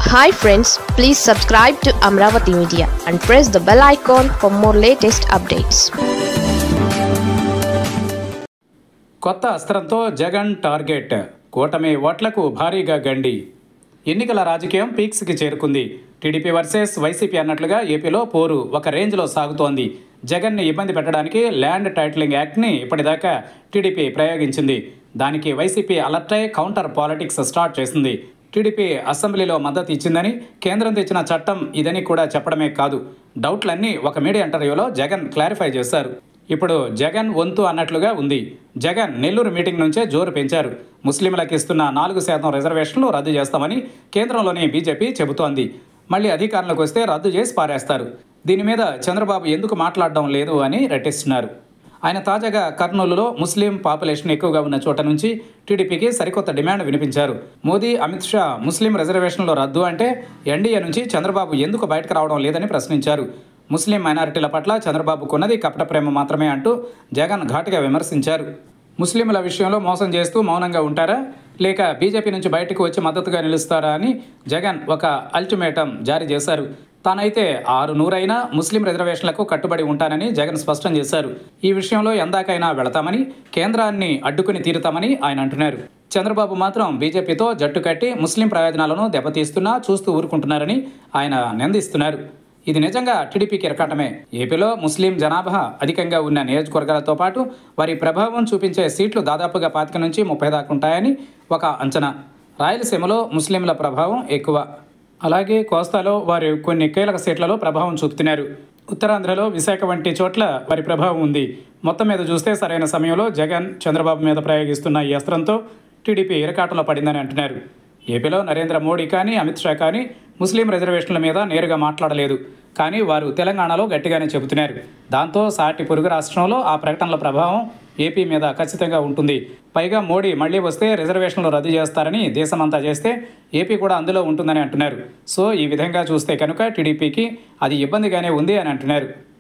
Hi friends, please subscribe to Amravati Media and press the bell icon for more latest updates. కొత్త అస్త్రంతో Jagan target, కూటమి ఓట్లకు భారీగా గండి. ఎన్నికల రాజకీయం పీక్స్కి చేరుకుంది. టీడీపీ వర్సెస్ వైసీపీ అన్నట్లుగా ఏపీలో పోరు ఒక రేంజ్లో సాగుతోంది. జగన్ని ఇబ్బంది పెట్టడానికి ల్యాండ్ టైటిలింగ్ యాక్ట్ని ఇప్పటిదాకా టీడీపీ ప్రయోగించింది. దానికి వైసీపీ అలర్ట్ అయి కౌంటర్ పాలిటిక్స్ స్టార్ట్ చేసింది. టీడీపీ అసెంబ్లీలో మద్దతు ఇచ్చిందని, కేంద్రం తెచ్చిన చట్టం ఇదని కూడా చెప్పడమే కాదు, డౌట్లన్నీ ఒక మీడియా ఇంటర్వ్యూలో జగన్ క్లారిఫై చేశారు. ఇప్పుడు జగన్ వంతు అన్నట్లుగా ఉంది. జగన్ నెల్లూరు మీటింగ్ నుంచే జోరు పెంచారు. ముస్లింలకు ఇస్తున్న 4% రిజర్వేషన్లు రద్దు చేస్తామని కేంద్రంలోని బీజేపీ చెబుతోంది. మళ్ళీ అధికారంలోకి వస్తే రద్దు చేసి పారేస్తారు. దీని మీద చంద్రబాబు ఎందుకు మాట్లాడడం లేదు అని రెట్టిస్తున్నారు. ఆయన తాజాగా కర్నూలులో ముస్లిం పాపులేషన్ ఎక్కువగా ఉన్న చోట నుంచి టీడీపీకి సరికొత్త డిమాండ్ వినిపించారు. మోదీ, అమిత్ షా ముస్లిం రిజర్వేషన్లు రద్దు అంటే ఎన్డీఏ నుంచి చంద్రబాబు ఎందుకు బయటకు రావడం లేదని ప్రశ్నించారు. ముస్లిం మైనారిటీల పట్ల చంద్రబాబుకున్నది కపట ప్రేమ మాత్రమే అంటూ జగన్ ఘాటుగా విమర్శించారు. ముస్లింల విషయంలో మోసం చేస్తూ మౌనంగా ఉంటారా, లేక బీజేపీ నుంచి బయటకు వచ్చి మద్దతుగా నిలుస్తారా అని జగన్ ఒక అల్టిమేటం జారీ చేశారు. తానైతే 600 ముస్లిం రిజర్వేషన్లకు కట్టుబడి ఉంటానని జగన్ స్పష్టం చేశారు. ఈ విషయంలో ఎందాకైనా వెళతామని, కేంద్రాన్ని అడ్డుకుని తీరుతామని ఆయన అంటున్నారు. చంద్రబాబు మాత్రం బీజేపీతో జట్టు కట్టి ముస్లిం ప్రయోజనాలను దెబ్బతీస్తున్నా చూస్తూ ఊరుకుంటున్నారని ఆయన నిందిస్తున్నారు. ఇది నిజంగా టీడీపీకి ఇరకాటమే. ఏపీలో ముస్లిం జనాభా అధికంగా ఉన్న నియోజకవర్గాలతో పాటు వారి ప్రభావం చూపించే సీట్లు దాదాపుగా 25 నుంచి 30 దాకా ఉంటాయని ఒక అంచనా. రాయలసీమలో ముస్లింల ప్రభావం ఎక్కువ. అలాగే కోస్తాలో వారి కొన్ని కీలక సీట్లలో ప్రభావం చూపుతున్నారు. ఉత్తరాంధ్రలో విశాఖ వంటి చోట్ల వారి ప్రభావం ఉంది. మొత్తం మీద చూస్తే సరైన సమయంలో జగన్ చంద్రబాబు మీద ప్రయోగిస్తున్న ఈ అస్త్రంతో టీడీపీ ఇరకాటంలో పడిందని అంటున్నారు. ఏపీలో నరేంద్ర మోడీ కానీ, అమిత్ షా కానీ ముస్లిం రిజర్వేషన్ల మీద నేరుగా మాట్లాడలేదు. కానీ వారు తెలంగాణలో గట్టిగానే చెబుతున్నారు. దాంతో సాటి పొరుగు రాష్ట్రంలో ఆ ప్రకటనల ప్రభావం ఏపీ మీద ఖచ్చితంగా ఉంటుంది. పైగా మోడీ మళ్లీ వస్తే రిజర్వేషన్లు రద్దు చేస్తారని దేశమంతా చేస్తే ఏపీ కూడా అందులో ఉంటుందని అంటున్నారు. సో ఈ విధంగా చూస్తే కనుక టీడీపీకి అది ఇబ్బందిగానే ఉంది అని అంటున్నారు.